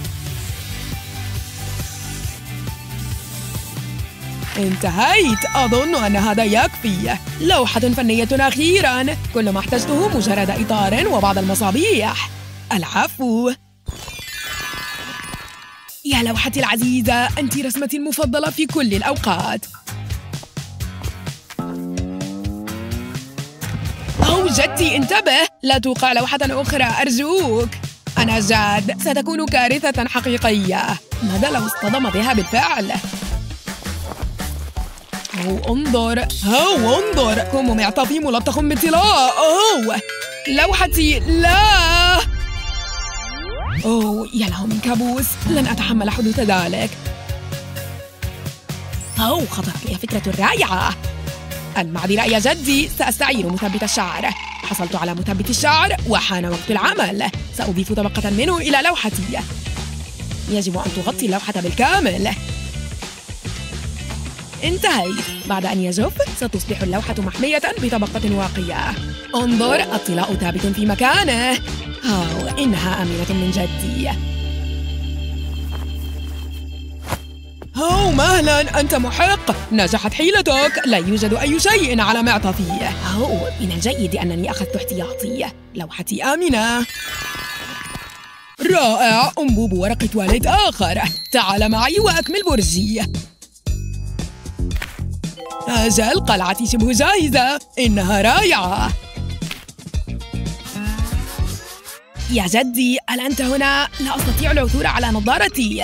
[SPEAKER 2] انتهيت. أظن أن هذا يكفي. لوحة فنية أخيراً. كل ما احتجته مجرد إطار وبعض المصابيح. العفو. يا لوحتي العزيزة، أنت رسمتي المفضلة في كل الأوقات. أو جدي، انتبه، لا توقع لوحة أخرى أرجوك. أنا جاد. ستكون كارثة حقيقية. ماذا لو اصطدم بها بالفعل؟ أو انظر. أو انظر، كم معطفي ملطخ بالطلاء. أوه، لوحتي، لا. أوه، يا له من كابوس. لن أتحمل حدوث ذلك. أوه، خطرت لي فكرة رائعة. المعذرة يا جدي، سأستعير مثبت الشعر. حصلت على مثبت الشعر وحان وقت العمل. سأضيف طبقة منه إلى لوحتي. يجب أن تغطي اللوحة بالكامل. انتهيت. بعد أن يجف ستصبح اللوحة محمية بطبقة واقية. انظر، الطلاء ثابت في مكانه. أوه، إنها آمنة من جدي. أوه، مهلاً، أنت محق. نجحت حيلتك. لا يوجد أي شيء على معطفي. أوه، من الجيد أنني أخذت احتياطي. لوحتي آمنة. رائع. أنبوب ورقة تواليت آخر. تعال معي وأكمل برجي. أجل، قلعتي شبه جاهزة. إنها رائعة. يا جدي، هل أنت هنا؟ لا أستطيع العثور على نظارتي.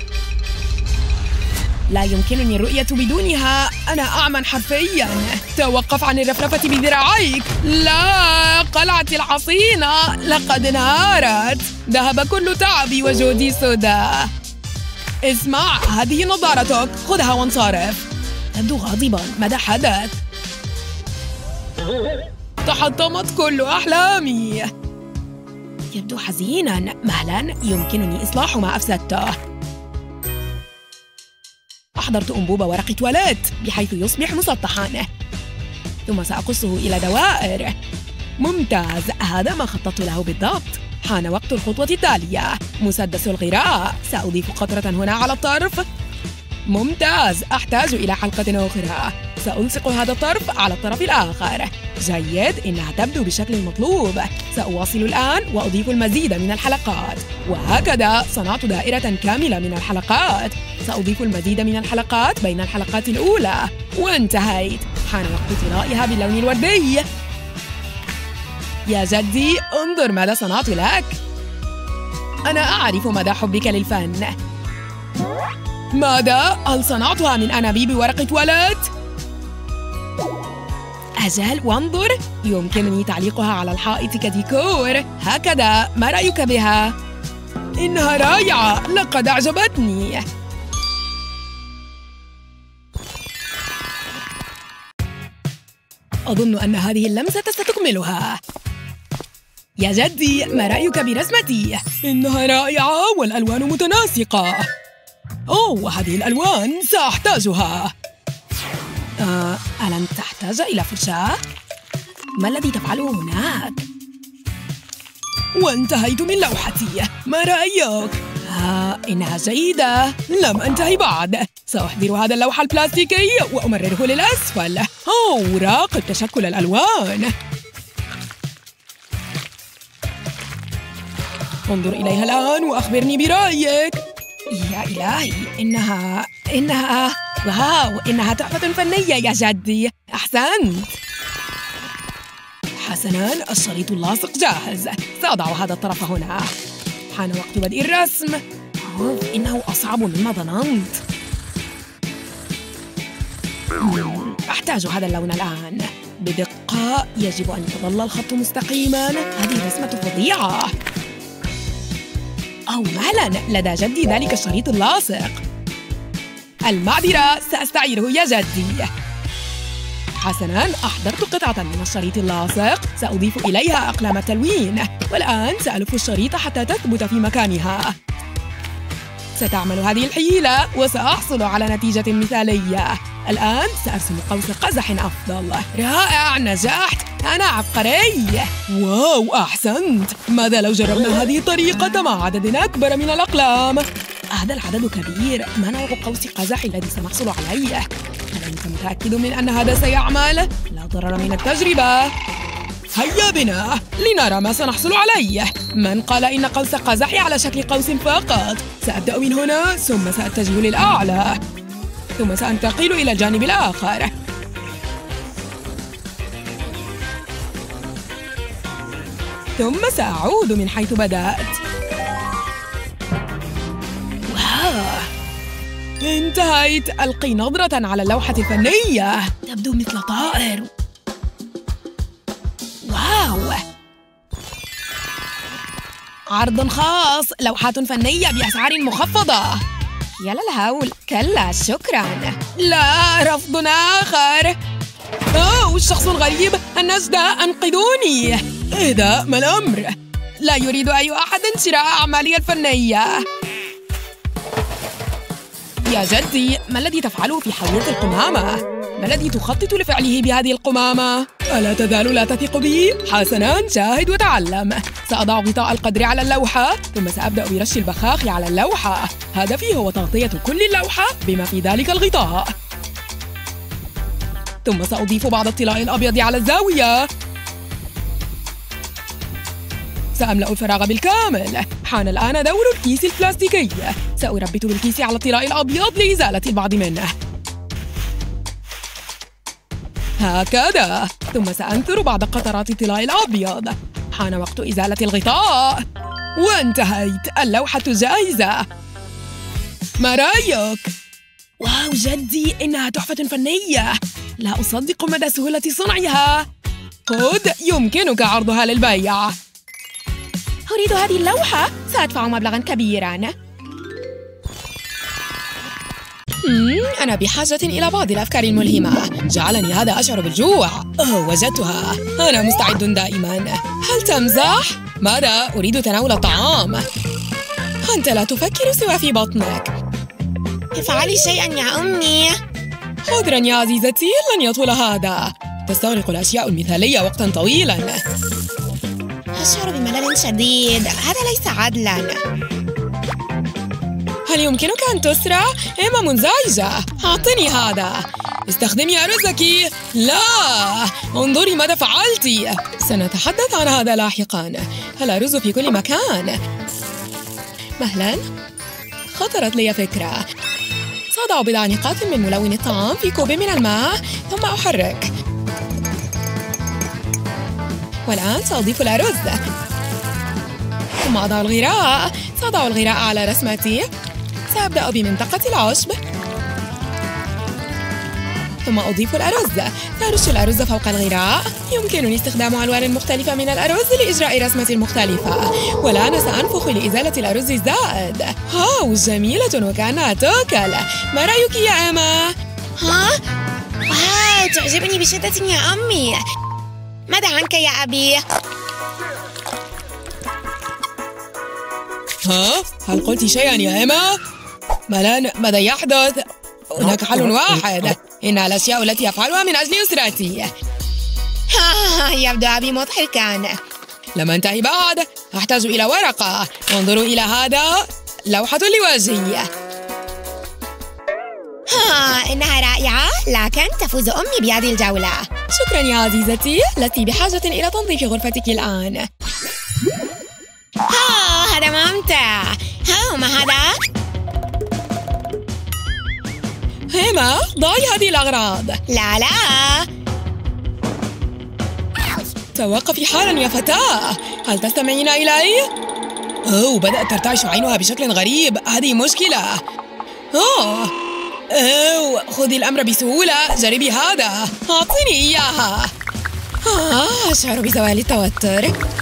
[SPEAKER 2] لا يمكنني الرؤية بدونها. أنا أعمى حرفياً. توقف عن الرفرفة بذراعيك. لا، قلعتي الحصينة لقد انهارت. ذهب كل تعبي وجهدي سدى. اسمع، هذه نظارتك. خذها وانصرف. تبدو غاضباً. ماذا حدث؟ تحطمت كل أحلامي. يبدو حزيناً. مهلاً، يمكنني إصلاح ما أفسدته. أحضرت أنبوب ورق تواليت بحيث يصبح مسطحاً. ثم سأقصه إلى دوائر. ممتاز، هذا ما خططت له بالضبط. حان وقت الخطوة التالية. مسدس الغراء. سأضيف قطرة هنا على الطرف. ممتاز، أحتاج إلى حلقة أخرى. سألصق هذا الطرف على الطرف الآخر. جيد، إنها تبدو بالشكل المطلوب. سأواصل الآن وأضيف المزيد من الحلقات، وهكذا صنعت دائرة كاملة من الحلقات. سأضيف المزيد من الحلقات بين الحلقات الأولى، وانتهيت. حان وقت طلائها باللون الوردي. يا جدي، انظر ماذا صنعت لك. أنا أعرف مدى حبك للفن. ماذا؟ هل صنعتها من أنابيب ورقة تواليت؟ أجل، وانظر، يمكنني تعليقها على الحائط كديكور. هكذا، ما رأيك بها؟ إنها رائعة، لقد أعجبتني. أظن أن هذه اللمسة ستكملها. يا جدي، ما رأيك برسمتي؟ إنها رائعة والألوان متناسقة. أوه، وهذه الألوان سأحتاجها. آه، ألن تحتاج إلى فرشاة؟ ما الذي تفعله هناك؟ وانتهيت من لوحتي، ما رأيك؟ آه، إنها جيدة. لم أنتهي بعد. سأحضر هذا اللوح البلاستيكي وأمرره للأسفل. أوه، راقب تشكل الألوان. انظر إليها الآن وأخبرني برأيك. يا إلهي، إنها إنها واو، إنها تحفة فنية يا جدي. أحسنت. حسناً، الشريط اللاصق جاهز. سأضع هذا الطرف هنا. حان وقت بدء الرسم. أوف، إنه أصعب مما ظننت. أحتاج هذا اللون الآن بدقة. يجب أن يظل الخط مستقيماً. هذه الرسمة فظيعة. أو مهلاً، لدى جدي ذلك الشريط اللاصق. المعذرة، سأستعيره يا جدي. حسناً، أحضرت قطعة من الشريط اللاصق. سأضيف إليها أقلام التلوين، والآن سألف الشريط حتى تثبت في مكانها. ستعمل هذه الحيلة وسأحصل على نتيجة مثالية. الآن سأرسم قوس قزح أفضل. رائع، نجحت، أنا عبقري. واو، أحسنت. ماذا لو جربنا هذه الطريقة مع عدد أكبر من الأقلام؟ هذا العدد كبير. ما نوع قوس قزح الذي سنحصل عليه؟ هل أنت متأكد من أن هذا سيعمل؟ لا ضرر من التجربة. هيا بنا لنرى ما سنحصل عليه. من قال إن قوس قزحي على شكل قوس فقط؟ سأبدأ من هنا، ثم سأتجه للأعلى، ثم سأنتقل إلى الجانب الآخر. ثم سأعود من حيث بدأت. واو، انتهيت. ألقي نظرة على اللوحة الفنية. تبدو مثل طائر. واو، عرض خاص، لوحات فنية بأسعار مخفضة. يا للهول، كلا شكراً. لا، رفض آخر. أوه، شخص غريب. النجدة، أنقذوني. إهدأ، ما الأمر؟ لا يريد أي أحد شراء أعمالي الفنية. يا جدي، ما الذي تفعله في حويط القمامة؟ ما الذي تخطط لفعله بهذه القمامة؟ ألا تزال لا تثق بي؟ حسناً، شاهد وتعلم. سأضع غطاء القدر على اللوحة، ثم سأبدأ برش البخاخ على اللوحة. هدفي هو تغطية كل اللوحة بما في ذلك الغطاء. ثم سأضيف بعض الطلاء الأبيض على الزاوية. سأملأ الفراغ بالكامل. حان الآن دور الكيس البلاستيكي. سأربط بالكيس على الطلاء الأبيض لإزالة البعض منه. هكذا. ثم سأنثر بعض قطرات الطلاء الأبيض. حان وقت إزالة الغطاء. وانتهيت. اللوحة جاهزة. ما رأيك؟ واو جدي، إنها تحفة فنية. لا أصدق مدى سهولة صنعها. خذ، يمكنك عرضها للبيع. أريد هذه اللوحة. سأدفع مبلغاً كبيراً. مم، أنا بحاجة إلى بعض الأفكار الملهمة. جعلني هذا أشعر بالجوع. أوه، وجدتها. أنا مستعد دائماً. هل تمزح؟ ماذا؟ أريد تناول الطعام. أنت لا تفكر سوى في بطنك. افعلي شيئاً يا أمي. عذراً يا عزيزتي، لن يطول هذا. تستغرق الأشياء المثالية وقتاً طويلاً. أشعر بملل شديد. هذا ليس عدلاً. هل يمكنك أن تسرع؟ إما منزعجة. أعطني هذا. استخدمي أرزك. لا، انظري ماذا فعلتِ. سنتحدث عن هذا لاحقاً. الأرز في كل مكان. مهلاً، خطرت لي فكرة. سأضع بضع نقاط من ملون الطعام في كوب من الماء ثم أحرك. والآن سأضيف الأرز ثم أضع الغراء. سأضع الغراء على رسمتي. سأبدأ بمنطقة العشب ثم أضيف الأرز. سأرش الأرز فوق الغراء. يمكنني استخدام ألوان مختلفة من الأرز لإجراء رسمة مختلفة. والآن سأنفخ لإزالة الأرز الزائد. هاو، جميلة وكأنها تؤكل. ما رأيك يا إيما؟
[SPEAKER 3] ها؟ واو، تعجبني بشدة يا أمي. ماذا عنك يا أبي؟
[SPEAKER 2] ها؟ هل قلت شيئا يا إيما؟ ملان، ماذا يحدث؟ هناك حل واحد. إنها الأشياء التي أفعلها من أجل أسرتي.
[SPEAKER 3] ها، يبدو أبي مضحكاً.
[SPEAKER 2] لم أنتهي بعد. أحتاج إلى ورقة. انظروا إلى هذا، لوحة لوجهي.
[SPEAKER 3] ها، إنها رائعة، لكن تفوز أمي بهذه الجولة.
[SPEAKER 2] شكراً يا عزيزتي، لست بحاجة إلى تنظيف غرفتك الآن.
[SPEAKER 3] ها، هذا ممتع. ها، وما هذا؟
[SPEAKER 2] هيما، ضعي هذه الأغراض.
[SPEAKER 3] لا لا.
[SPEAKER 2] توقفي حالاً يا فتاة. هل تستمعين إلي؟ أوه، بدأت ترتعش عينها بشكل غريب. هذه مشكلة. أوه أوه خذي الأمر بسهولة. جربي هذا. أعطيني إياها. آه، أشعر بزوال التوتر.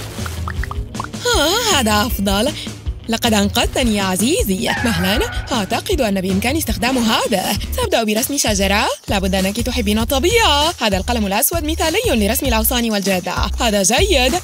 [SPEAKER 2] آه، هذا أفضل. لقد أنقذتني يا عزيزي. مهلاً، أعتقد أن بإمكاني استخدام هذا. سأبدأ برسم شجرة. لابد أنك تحبين الطبيعة. هذا القلم الأسود مثالي لرسم الأغصان والجذع. هذا جيد.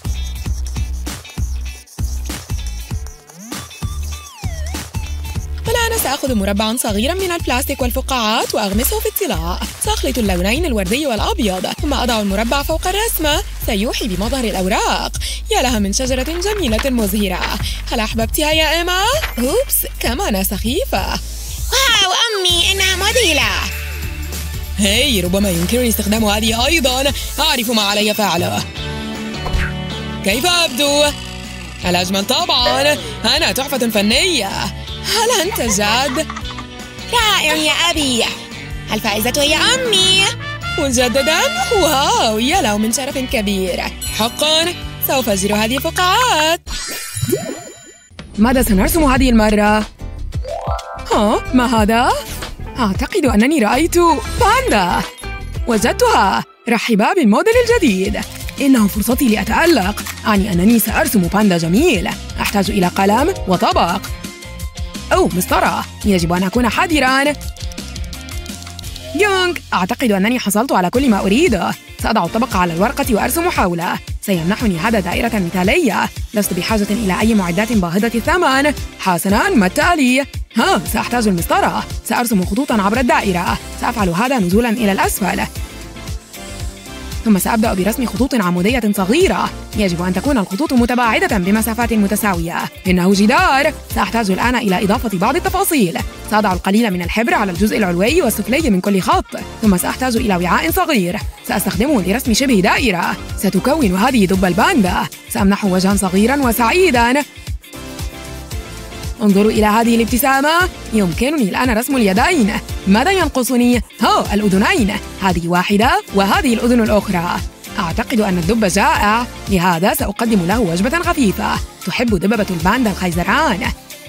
[SPEAKER 2] والآن سأخذ مربعاً صغيراً من البلاستيك والفقاعات وأغمسه في الطلاء. سأخلط اللونين الوردي والأبيض ثم أضع المربع فوق الرسمة. سيوحي بمظهر الأوراق. يا لها من شجرة جميلة مزهرة. هل أحببتها يا إيما؟ أوبس، كم أنا سخيفة.
[SPEAKER 3] واو أمي، إنها مذهلة.
[SPEAKER 2] هاي، ربما يمكنني استخدام هذه أيضاً. أعرف ما علي فعله. كيف أبدو؟ الأجمل طبعاً. أنا تحفة فنية. هل أنت جاد؟
[SPEAKER 3] رائع يا أبي. الفائزة هي أمي.
[SPEAKER 2] مجدداً؟ واو، يا له من شرف كبير. حقاً سوف أجر هذه الفقاعات. ماذا سنرسم هذه المرة؟ ها، ما هذا؟ أعتقد أنني رأيت باندا. وجدتها. رحبا بالموديل الجديد. إنه فرصتي لأتألق. أعني أنني سأرسم باندا جميل. أحتاج إلى قلم وطبق. أو مسطرة. يجب أن أكون حذراً. يونغ، أعتقد أنني حصلت على كل ما أريده. سأضع الطبق على الورقة وأرسم حوله. سيمنحني هذا دائرة مثالية. لست بحاجة إلى أي معدات باهظة الثمن. حسناً، ما التالي؟ ها، سأحتاج المسطرة. سأرسم خطوطاً عبر الدائرة. سأفعل هذا نزولاً إلى الأسفل. ثم سأبدأ برسم خطوط عمودية صغيرة. يجب أن تكون الخطوط متباعدة بمسافات متساوية. إنه جدار. سأحتاج الآن إلى إضافة بعض التفاصيل. سأضع القليل من الحبر على الجزء العلوي والسفلي من كل خط. ثم سأحتاج إلى وعاء صغير. سأستخدمه لرسم شبه دائرة. ستكون هذه دب الباندا. سأمنحه وجهاً صغيراً وسعيداً. انظروا إلى هذه الابتسامة. يمكنني الآن رسم اليدين. ماذا ينقصني؟ هو الأذنين. هذه واحدة وهذه الأذن الأخرى. أعتقد أن الدب جائع، لهذا سأقدم له وجبة خفيفة. تحب دببة الباندا الخيزران.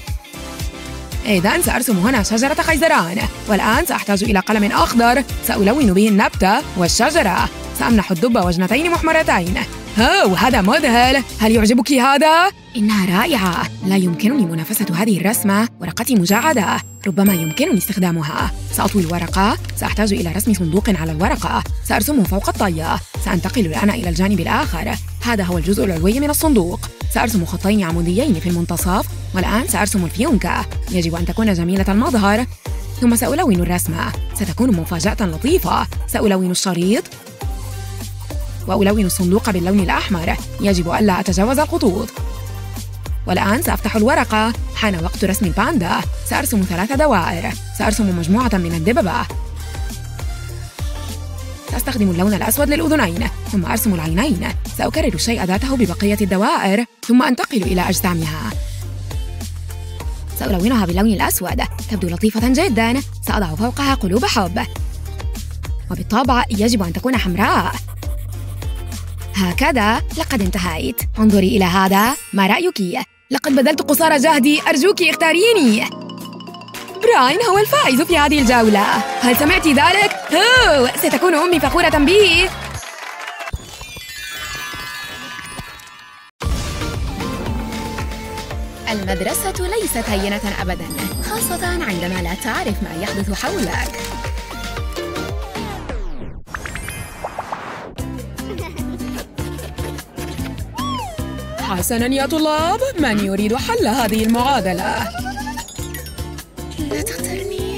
[SPEAKER 2] إذن سأرسم هنا شجرة خيزران. والآن سأحتاج إلى قلم أخضر. سألون به النبتة والشجرة. سأمنح الدب وجنتين محمرتين. هو هذا مذهل. هل يعجبك هذا؟
[SPEAKER 3] إنها رائعة.
[SPEAKER 2] لا يمكنني منافسة هذه الرسمة. ورقتي مجعدة. ربما يمكنني استخدامها. سأطوي الورقة. سأحتاج إلى رسم صندوق على الورقة. سأرسمه فوق الطية. سأنتقل الآن إلى الجانب الآخر. هذا هو الجزء العلوي من الصندوق. سأرسم خطين عموديين في المنتصف. والآن سأرسم الفيونكة. يجب أن تكون جميلة المظهر. ثم سألون الرسمة. ستكون مفاجأة لطيفة. سألون الشريط وألون الصندوق باللون الأحمر. يجب ألا أتجاوز الخطوط. والآن سأفتح الورقة. حان وقت رسم الباندا. سأرسم ثلاث دوائر. سأرسم مجموعة من الدببة. سأستخدم اللون الأسود للأذنين، ثم أرسم العينين. سأكرر الشيء ذاته ببقية الدوائر، ثم أنتقل إلى أجسامها. سألونها باللون الأسود، تبدو لطيفة جداً. سأضع فوقها قلوب حب، وبالطبع يجب أن تكون حمراء. هكذا لقد انتهيت. انظري إلى هذا، ما رأيك؟ لقد بذلت قصارى جهدي، أرجوك اختاريني. براين هو الفائز في هذه الجولة، هل سمعتِ ذلك؟ هو ستكون أمي فخورة بي. المدرسة ليست هينة أبداً، خاصة عندما لا تعرف ما يحدث حولك. حسناً يا طلاب، من يريد حل هذه المعادلة؟
[SPEAKER 3] لا تختارني.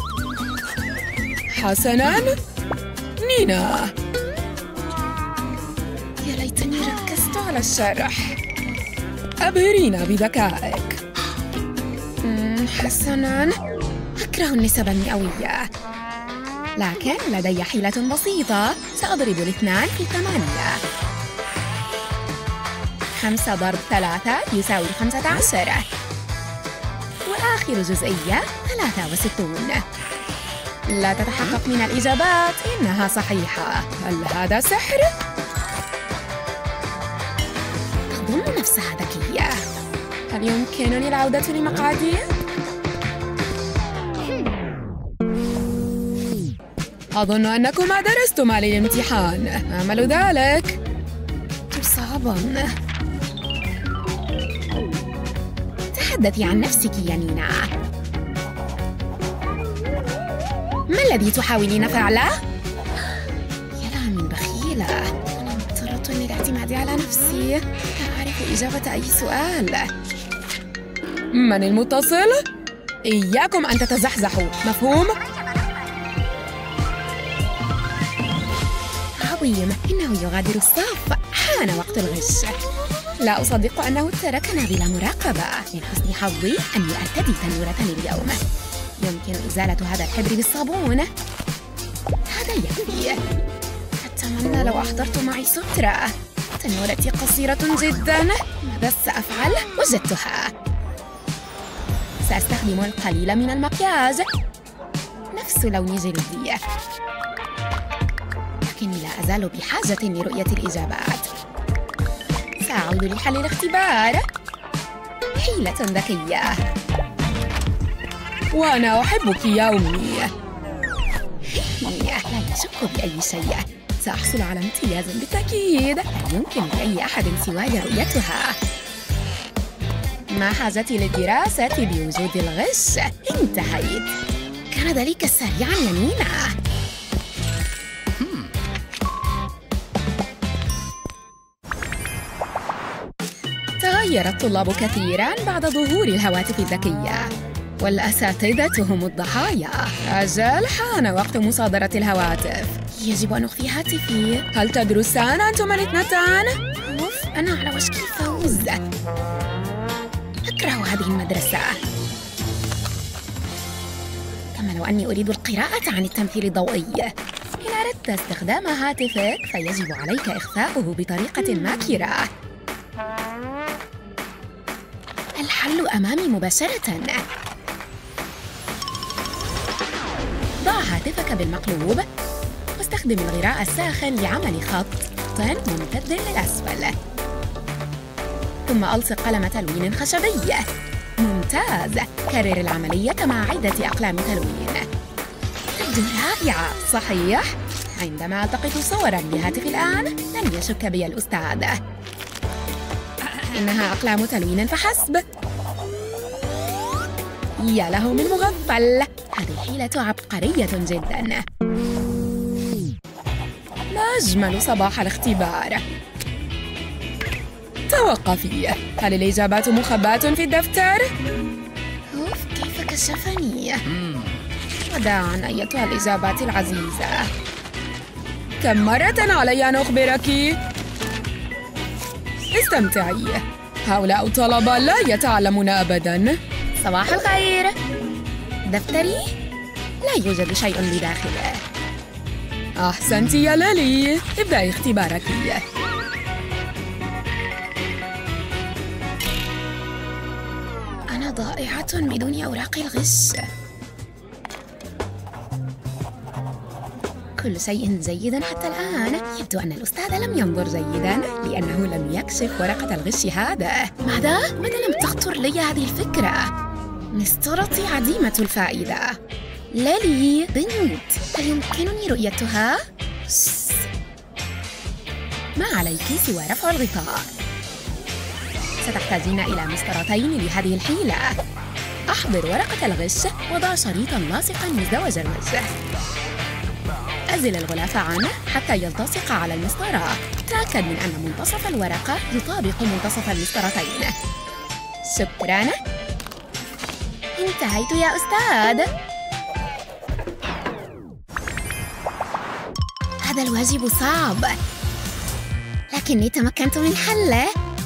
[SPEAKER 2] حسناً، نينا.
[SPEAKER 3] يا ليتني ركزت
[SPEAKER 2] على الشرح. أبهرينا بذكائك.
[SPEAKER 3] حسناً، أكره النسب المئوية،
[SPEAKER 2] لكن لدي حيلة بسيطة. سأضرب الاثنان في ثمانية. خمسة ضرب ثلاثة يساوي خمسة عشر. وآخر جزئية ثلاثة وستون. لا تتحقق من الإجابات إنها صحيحة. هل هذا سحر؟
[SPEAKER 3] تظن نفسها ذكية.
[SPEAKER 2] هل يمكنني العودة لمقعدي؟ أظن أنكما درستما للامتحان. أمل ذلك.
[SPEAKER 3] صعب. تحدثي عن نفسك يا نينا. ما الذي تحاولين فعله؟
[SPEAKER 2] يا لها من بخيلة. أنا مضطرة للاعتماد على نفسي. لا أعرف إجابة أي سؤال. من المتصل؟ إياكم أن تتزحزحوا، مفهوم؟ عظيم، إنه يغادر الصف. حان وقت الغش. لا أصدق أنه تركنا بلا مراقبة. من حسن حظي أني أرتدي تنورة اليوم. يمكن إزالة هذا الحبر بالصابون. هذا يكفي. أتمنى لو أحضرت معي سترة. تنورتي قصيرة جداً. ماذا سأفعل؟ وجدتها. سأستخدم القليل من المكياج، نفس لون جلدي. لكني لا أزال بحاجة لرؤية الإجابات. سأعود لحل الاختبار. حيلة ذكية. وأنا أحبك يا أمي. لا يشك بأي شيء. سأحصل على امتياز بالتأكيد. لا يمكن لأي أحد سواي رؤيتها. ما حاجتي للدراسة بوجود الغش. انتهيت. كان ذلك سريعاً يا نينا. تغير الطلاب كثيراً بعد ظهور الهواتف الذكية، والأساتذة هم الضحايا. أجل، حان وقت مصادرة الهواتف. يجب أن أخفي هاتفي. هل تدرسان أنتما الاثنتان؟ أوف، أنا على وشك الفوز. أكره هذه المدرسة. كما لو أني أريد القراءة عن التمثيل الضوئي. إن أردت استخدام هاتفك فيجب عليك إخفاؤه بطريقة ماكرة. الحل أمامي مباشرة. ضع هاتفك بالمقلوب، واستخدم الغراء الساخن لعمل خط ممتد للأسفل، ثم ألصق قلم تلوين خشبي. ممتاز. كرر العملية مع عدة أقلام تلوين. تبدو رائعة، صحيح؟ عندما ألتقط صوراً بهاتفي الآن لن يشك بي الأستاذ. إنها أقلام تلوين فحسب. يا له من مغفل. هذه الحيلة عبقرية جداً. ما أجمل صباح الاختبار. توقفي. هل الإجابات مخباة في الدفتر؟ أوف، كيف كشفني. وداعاً أيتها الإجابات العزيزة. كم مرة علي أن أخبرك؟ استمتعي. هؤلاء الطلبة لا يتعلمون أبداً. صباح الخير. دفتري؟ لا يوجد شيء بداخله. أحسنت يا ليلي، ابدأي اختبارك.
[SPEAKER 3] أنا ضائعة بدون أوراق الغش. كل شيء جيد حتى الآن. يبدو أن الأستاذ لم ينظر جيداً لأنه لم يكشف ورقة الغش هذا. ماذا؟ ماذا لم تخطر لي هذه الفكرة؟ مسطرتي عديمة الفائدة. ليلي بنت، هل يمكنني رؤيتها؟ ما عليك سوى رفع الغطاء. ستحتاجين إلى مسطرتين لهذه الحيلة. أحضر ورقة الغش وضع شريطاً لاصقاً مزدوج الوجه. أزل الغلاف عنه حتى يلتصق على المسطرة. تأكد من أن منتصف الورقة يطابق منتصف المسطرتين. شكراً. انتهيت يا أستاذ. هذا الواجب صعب، لكني تمكنت من حله.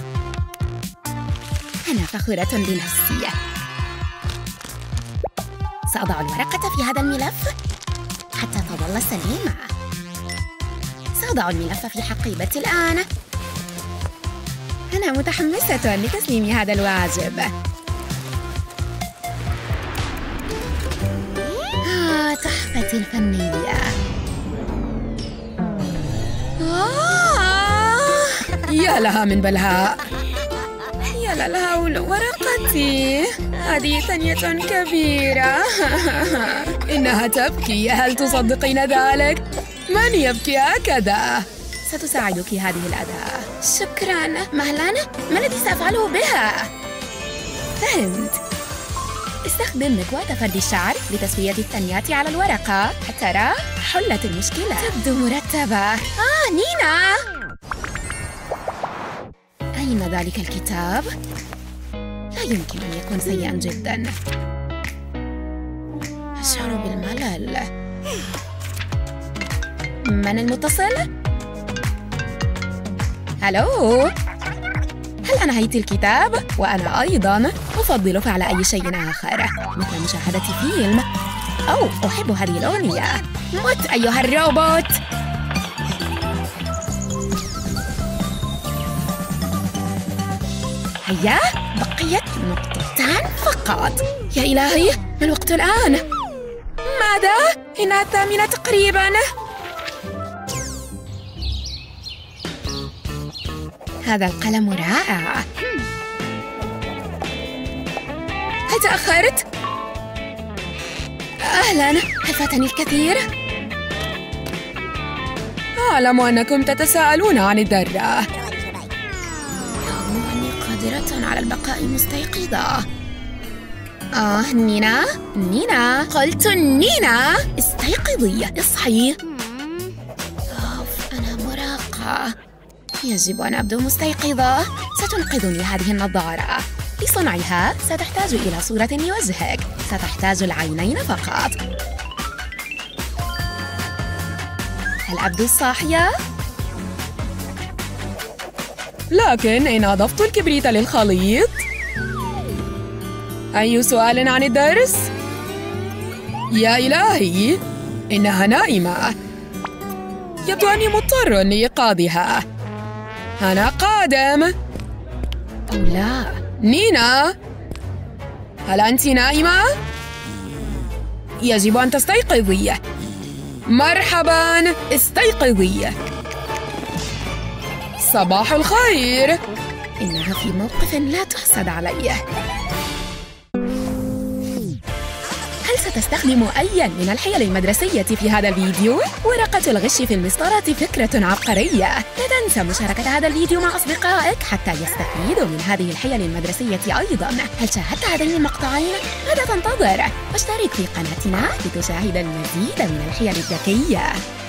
[SPEAKER 3] أنا فخورة بنفسي. سأضع الورقة في هذا الملف حتى تظل سليمة. سأضع الملف في حقيبتي الآن. أنا متحمسة لتسليم هذا الواجب. آه، تحفتي الفنية.
[SPEAKER 2] آه، يا لها من بلهاء. يا للهول، ورقتي هذه ثانية كبيرة. إنها تبكي، هل تصدقين ذلك؟ من يبكي هكذا؟
[SPEAKER 3] ستساعدك هذه الأداة. شكراً. مهلاً، ما الذي سأفعله بها؟ فهمت. استخدم مكواة فرد الشعر لتسوية الثانيات على الورقة. ترى حلت المشكلة. تبدو مرتبة. آه، نينا! أين ذلك الكتاب؟ لا يمكن أن يكون سيئاً جداً. أشعر بالملل. من المتصل؟ ألو؟ هل أنهيت الكتاب؟ وأنا أيضاً أفضل فعل أي شيء آخر، مثل مشاهدة فيلم. أو أحب هذه الأغنية. مت أيها الروبوت! هيا، بقيت نقطتان فقط. يا إلهي، ما الوقت الآن؟ ماذا؟ إنها الثامنة تقريباً. هذا القلم رائع. هل تأخرت؟ أهلاً، هل فاتني الكثير؟
[SPEAKER 2] أعلم أنكم تتساءلون عن الذرة.
[SPEAKER 3] يظن أني قادرة على البقاء مستيقظة. آه، نينا، نينا، قلت نينا، استيقظي، اصحي. أوف، أنا مراقة. يجب أن أبدو مستيقظة. ستنقذني هذه النظارة. لصنعها ستحتاج إلى صورة لوجهك. ستحتاج العينين فقط. هل أبدو صاحية؟
[SPEAKER 2] لكن إن أضفت الكبريت للخليط؟ أي سؤال عن الدرس؟ يا إلهي، إنها نائمة. يبدو أني مضطر لإيقاظها. أنا قادم.
[SPEAKER 3] أو لا.
[SPEAKER 2] نينا، هل أنت نائمة؟ يجب أن تستيقظي. مرحباً، استيقظي. صباح الخير.
[SPEAKER 3] إنها في موقف لا تحسد عليه. هل ستستخدم أي من الحيل المدرسية في هذا الفيديو؟ ورقة الغش في المسطرة فكرة عبقرية. لا تنسى مشاركة هذا الفيديو مع أصدقائك حتى يستفيدوا من هذه الحيل المدرسية أيضاً. هل شاهدت هذين المقطعين؟ ماذا تنتظر؟ واشترك في قناتنا لتشاهد المزيد من الحيل الذكية.